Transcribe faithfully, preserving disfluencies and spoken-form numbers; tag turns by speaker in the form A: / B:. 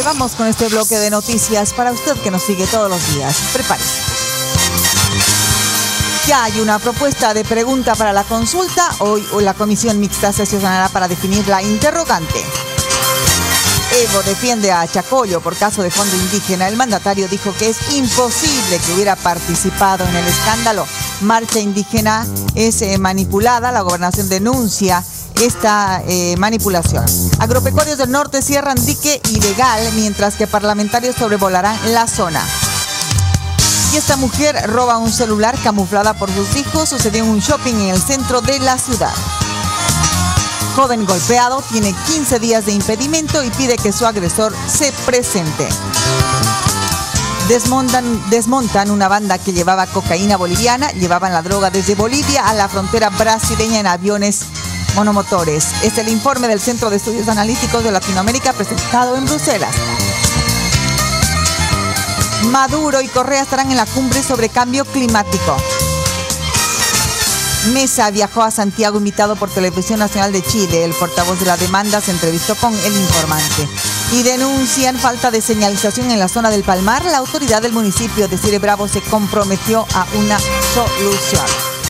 A: vamos con este bloque de noticias para usted que nos sigue todos los días. Prepárese. Ya hay una propuesta de pregunta para la consulta. Hoy la comisión mixta sesionará para definir la interrogante. Evo defiende a Chacollo por caso de fondo indígena. El mandatario dijo que es imposible que hubiera participado en el escándalo. Marcha indígena es eh, manipulada. La gobernación denuncia esta eh, manipulación. Agropecuarios del norte cierran dique ilegal mientras que parlamentarios sobrevolarán la zona. Y esta mujer roba un celular camuflada por sus hijos. Sucedió en un shopping en el centro de la ciudad. Joven golpeado tiene quince días de impedimento y pide que su agresor se presente. Desmontan, desmontan una banda que llevaba cocaína boliviana. Llevaban la droga desde Bolivia a la frontera brasileña en aviones monomotores. Es el informe del Centro de Estudios Analíticos de Latinoamérica presentado en Bruselas. Maduro y Correa estarán en la cumbre sobre cambio climático. Mesa viajó a Santiago invitado por Televisión Nacional de Chile. El portavoz de la demanda se entrevistó con el informante. Y denuncian falta de señalización en la zona del Palmar. La autoridad del municipio de Cire Bravo se comprometió a una solución.